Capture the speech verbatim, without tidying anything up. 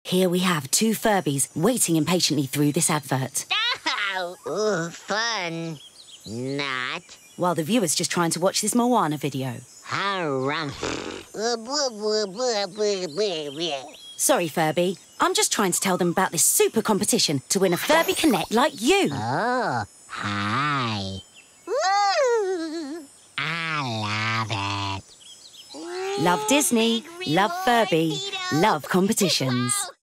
Here we have two Furbies waiting impatiently through this advert. Oh, ooh, fun. Not. While the viewer's just trying to watch this Moana video. Harumph. Sorry, Furby. I'm just trying to tell them about this super competition to win a Furby Connect like you. Oh, hi. Woo! I love it. Love Disney, love Furby, love competitions.